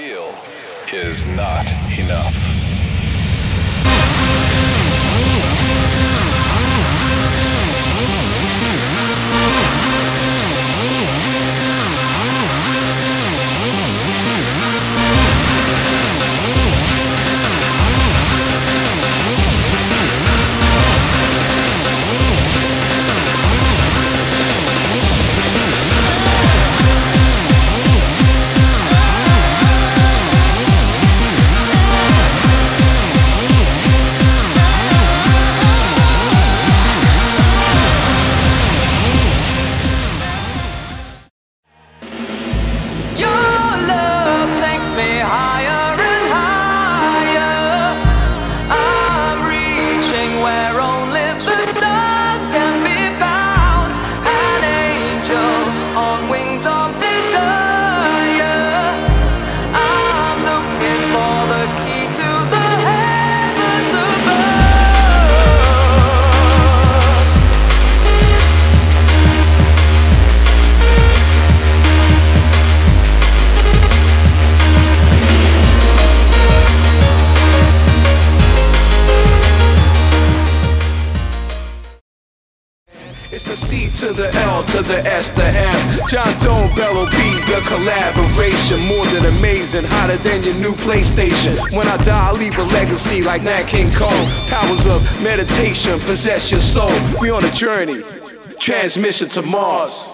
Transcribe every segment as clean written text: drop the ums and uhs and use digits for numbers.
feel is not enough. It's the C to the L to the S to M. John Doe, Bello B, the collaboration. More than amazing, hotter than your new PlayStation. When I die, I leave a legacy like Nat King Cole. Powers of meditation possess your soul. We on a journey, transmission to Mars.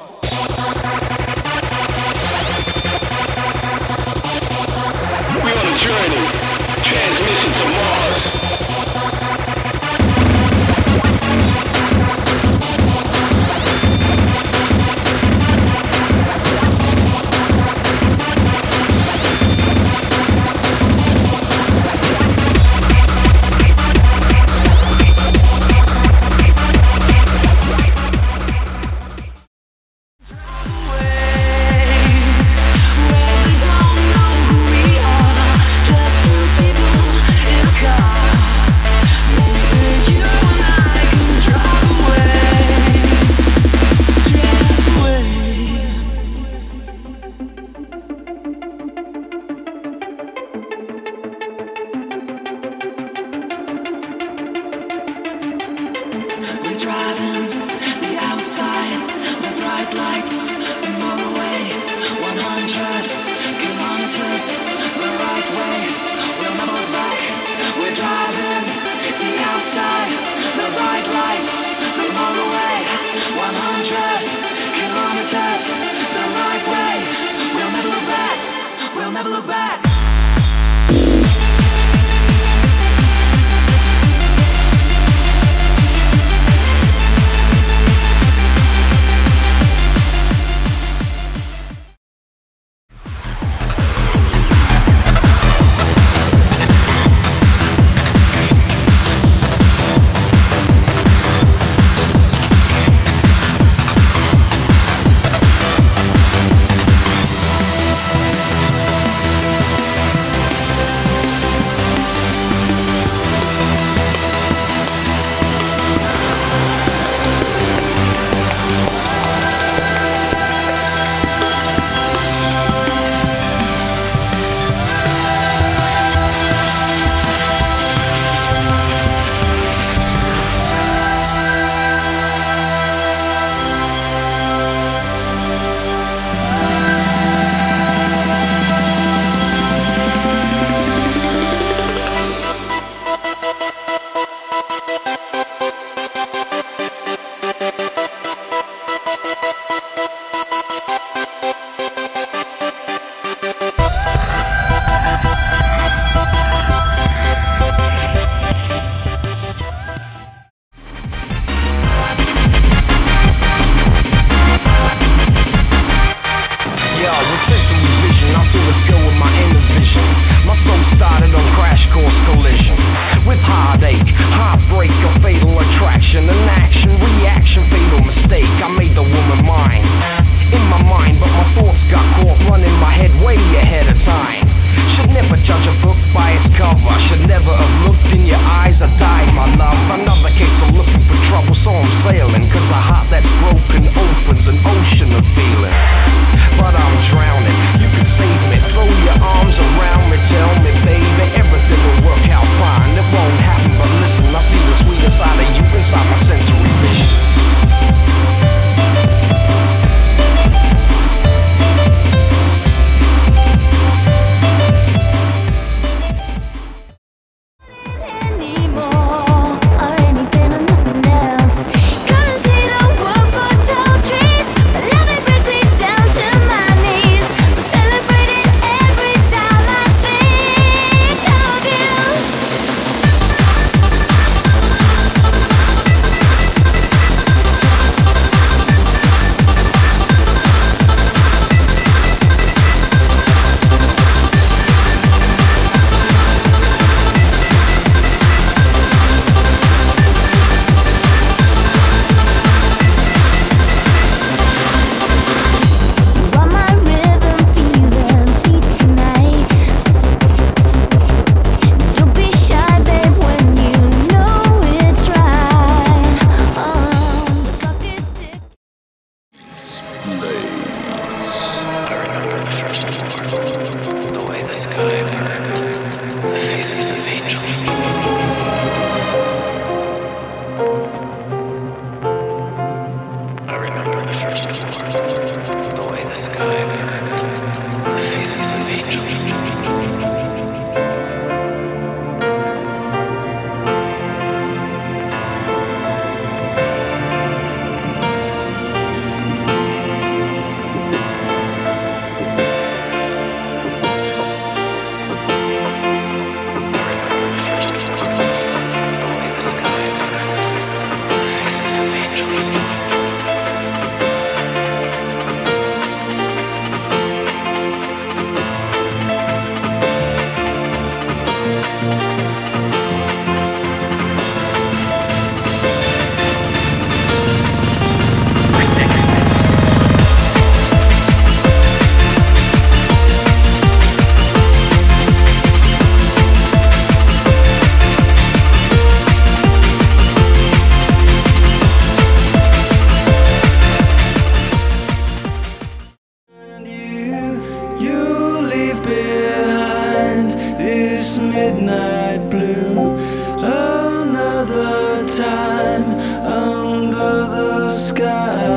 We on a journey, transmission to Mars. We're driving the outside, the bright lights, the motorway, 100 kilometers the right way, we'll never look back. We're driving the outside, the bright lights, the motorway, 100 kilometers the right way, we'll never look back. We'll never look back. I saw the skill with my inner vision. My soul started on crash course collision with heartache, heartbreak, a fatal attraction, an action, reaction, fatal mistake. I made the woman mine in my mind, but my thoughts got caught running my head way ahead of time. Should never judge a book by its cover. Should never have looked in your eyes. I died, my love. Another case of looking for trouble, so I'm sailing. Cause a heart that's broken opens an ocean of feeling. but I'm drowning. You can save me, throw your arms around me, tell me, baby, everything will work out fine. It won't happen, but listen, I see the sweet side of you inside my sensory vision. Midnight blue, another time under the sky.